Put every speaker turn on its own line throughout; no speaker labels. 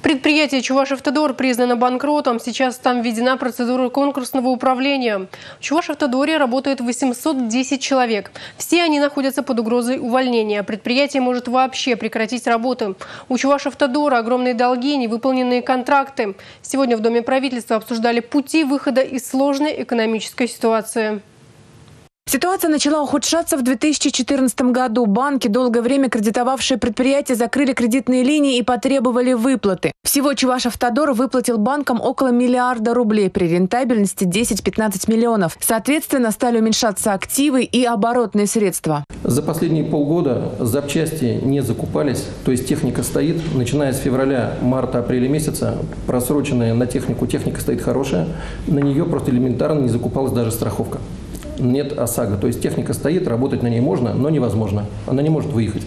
Предприятие «Чувашавтодор» признано банкротом. Сейчас там введена процедура конкурсного управления. В «Чувашавтодоре» работает 810 человек. Все они находятся под угрозой увольнения. Предприятие может вообще прекратить работу. У «Чувашавтодора» огромные долги, невыполненные контракты. Сегодня в Доме правительства обсуждали пути выхода из сложной экономической ситуации.
Ситуация начала ухудшаться в 2014 году. Банки, долгое время кредитовавшие предприятия, закрыли кредитные линии и потребовали выплаты. Всего «Чувашавтодор» выплатил банкам около миллиарда рублей при рентабельности 10-15 миллионов. Соответственно, стали уменьшаться активы и оборотные средства.
За последние полгода запчасти не закупались, то есть техника стоит, начиная с февраля, марта, апреля месяца, просроченная на технику, техника стоит хорошая, на нее просто элементарно не закупалась даже страховка. Нет ОСАГО. То есть техника стоит, работать на ней можно, но невозможно. Она не может выехать.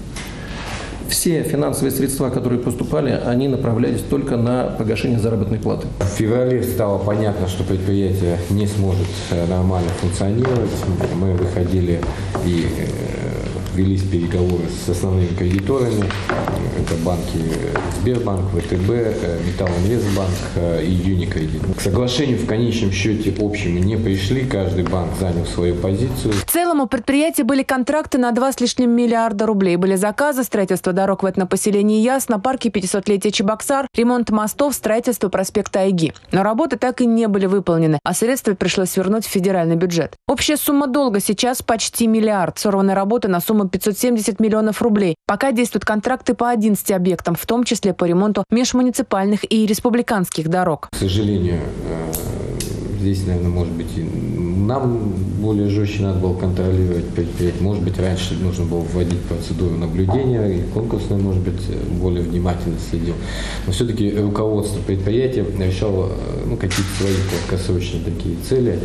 Все финансовые средства, которые поступали, они направлялись только на погашение заработной платы.
В феврале стало понятно, что предприятие не сможет нормально функционировать. Мы выходили и велись переговоры с основными кредиторами. Это банки Сбербанк, ВТБ, Металлинвестбанк и Юникредит. К соглашению в конечном счете общему не пришли. Каждый банк занял свою позицию.
В целом у предприятия были контракты на 2 с лишним миллиарда рублей. Были заказы, строительство дорог в этнопоселении Ясно, парке 500-летия Чебоксар, ремонт мостов, строительство проспекта Айги. Но работы так и не были выполнены, а средства пришлось вернуть в федеральный бюджет. Общая сумма долга сейчас почти миллиард. Сорваны работы на сумму 570 миллионов рублей. Пока действуют контракты по 11 объектам, в том числе по ремонту межмуниципальных и республиканских дорог.
К сожалению, здесь, наверное, может быть, нам более жестче надо было контролировать предприятие. Может быть, раньше нужно было вводить процедуру наблюдения, и конкурсная, может быть, более внимательно следил. Но все-таки руководство предприятия решало какие-то свои краткосрочные такие цели.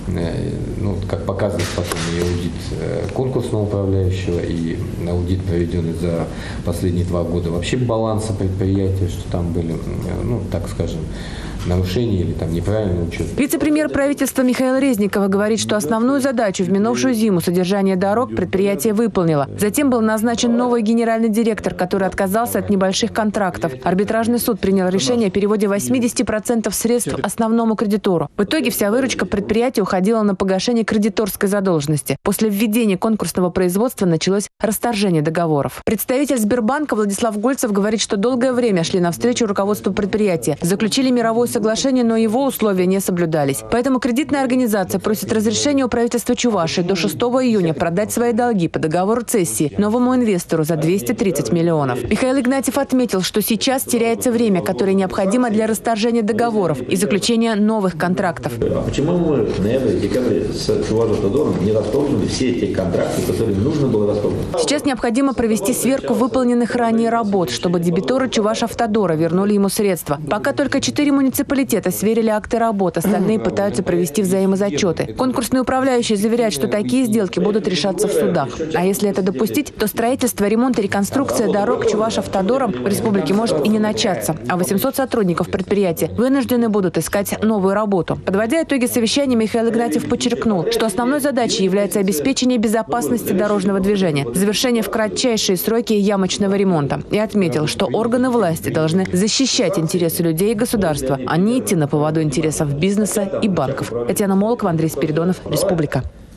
Как показывает потом и аудит конкурсного управляющего, и аудит, проведенный за последние 2 года вообще баланса предприятия, что там были, так скажем, нарушения или там неправильный учет.
Вице-премьер правительства Михаил Резников говорит, что основную задачу в минувшую зиму содержание дорог предприятие выполнило. Затем был назначен новый генеральный директор, который отказался от небольших контрактов. Арбитражный суд принял решение о переводе 80% средств основному кредитору. В итоге вся выручка предприятия уходила на погашение кредиторской задолженности. После введения конкурсного производства началось расторжение договоров. Представитель Сбербанка Владислав Гольцев говорит, что долгое время шли навстречу руководству предприятия. Заключили мировое соглашение, но его условия не соблюдались. Поэтому кредитная организация просит разрешения у правительства Чувашии до 6 июня продать свои долги по договору цессии новому инвестору за 230 миллионов. Михаил Игнатьев отметил, что сейчас теряется время, которое необходимо для расторжения договоров и заключения новых контрактов.
Почему мы в ноябре-декабре с Чувашавтодором не расторгнули все эти контракты, которые нужно было расторгнуть?
Сейчас необходимо провести сверку выполненных ранее работ, чтобы дебиторы Чувашавтодора вернули ему средства. Пока только 4 муниципалитета сверили акты работ, остальные пытаются провести взаимозачеты. Конкурсные управляющие заверяют, что такие сделки будут решаться в судах. А если это допустить, то строительство, ремонт и реконструкция дорог Чувашавтодором в республике может и не начаться. А 800 сотрудников предприятия вынуждены будут искать новую работу. Подводя итоги совещания, Михаил Игнатьев подчеркнул, что основной задачей является обеспечение безопасности дорожного движения, завершение в кратчайшие сроки ямочного ремонта. И отметил, что органы власти должны защищать интересы людей и государства, а не идти на поводу интересов бизнеса и банков. Татьяна Молокова, Андрей Спиридонов, Республика.